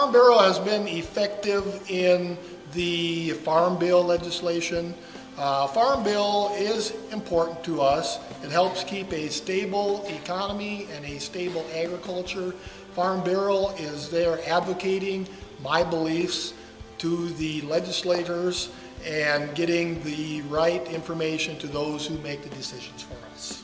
Farm Bureau has been effective in the Farm Bill legislation. Farm Bill is important to us. It helps keep a stable economy and a stable agriculture. Farm Bureau is there advocating my beliefs to the legislators and getting the right information to those who make the decisions for us.